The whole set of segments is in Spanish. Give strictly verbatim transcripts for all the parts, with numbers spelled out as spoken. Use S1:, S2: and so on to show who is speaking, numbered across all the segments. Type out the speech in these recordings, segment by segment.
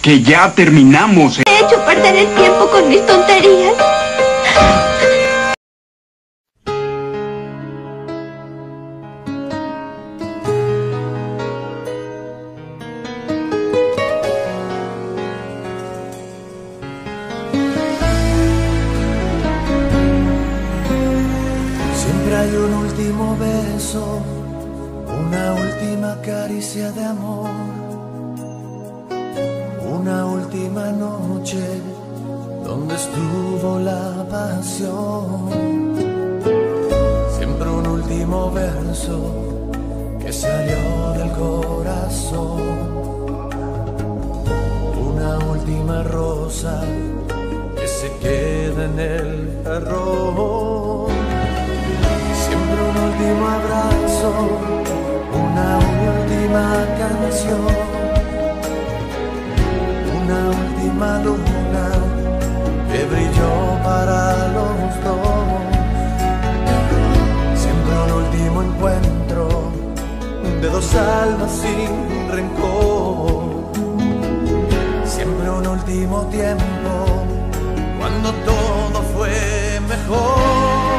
S1: Que ya terminamos.
S2: He hecho perder el tiempo con mis tonterías.
S3: Siempre hay un último beso, una última caricia de amor, una última noche donde estuvo la pasión. Siempre un último verso que salió del corazón, una última rosa que se queda en el jarrón. Siempre un último abrazo, una última canción, una última luna que brilló para los dos. Siempre un último encuentro de dos almas sin rencor. Siempre un último tiempo cuando todo fue mejor.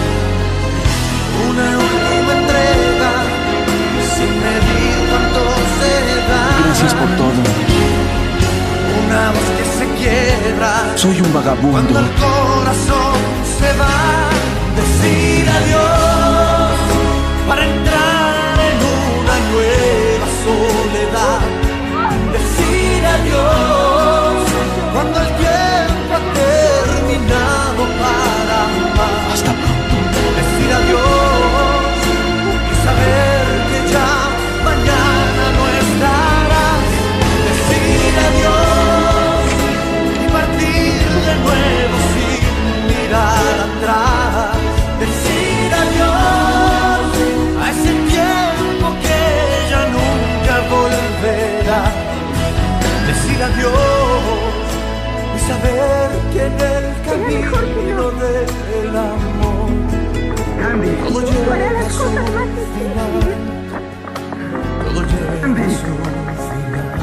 S3: Una última entrega sin medir cuánto se da.
S1: Gracias por todo.
S3: Una voz que se quiebra.
S1: Soy un vagabundo.
S3: Cuando el corazón se va. Decir adiós para entrar en una nueva soledad. Decir adiós cuando el tiempo ha terminado para amar.
S1: Hasta pronto.
S3: Decir adiós y saber que ya mañana no estarás. Decir adiós y partir de nuevo sin mirar atrás. Decir adiós a ese tiempo que ya nunca volverá. Decir adiós y saber que en el camino del amor todo llega a su final. Todo llega a su final.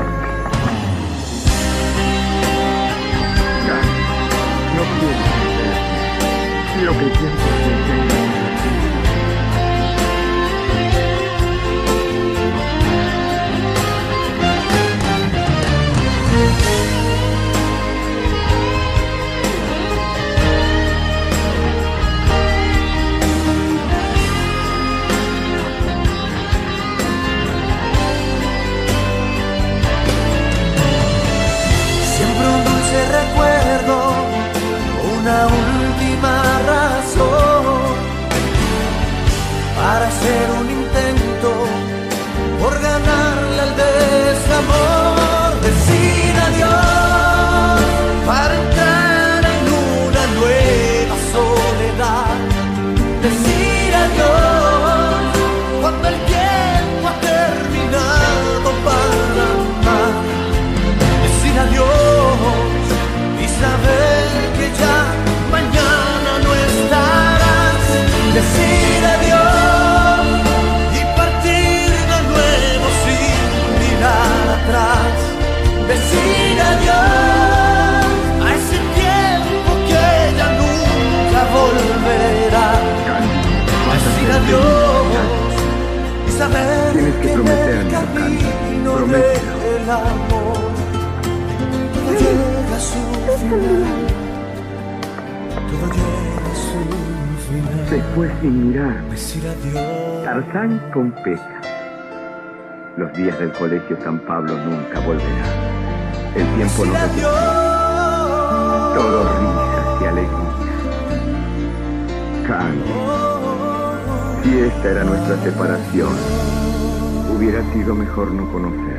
S1: No quiero lo que pienso sentir.
S3: Recuerdo una última razón para hacer un intento por ganarle al desamor. Decir adiós para entrar en una nueva soledad. Decir adiós cuando el tiempo ha terminado para amar. Decir adiós y saber que ya mañana no estarás. Decir adiós y partir de nuevo sin mirar atrás. Decir adiós a ese tiempo que ya nunca volverá. Decir adiós y saber que en el camino del amor llega a su final. Todo llega a su final.
S4: Se fue sin mirar.
S3: Decir adiós.
S4: Tarzán con Peca. Los días del colegio San Pablo nunca volverán. El tiempo nos
S3: Decir
S4: recoge. Todo risas y alegría. Candy, si esta era nuestra separación, hubiera sido mejor no conocer.